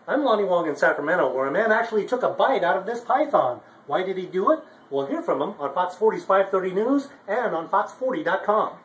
I'm Lonnie Wong in Sacramento, where a man actually took a bite out of this python. Why did he do it? We'll hear from him on Fox 40's 530 News and on Fox40.com.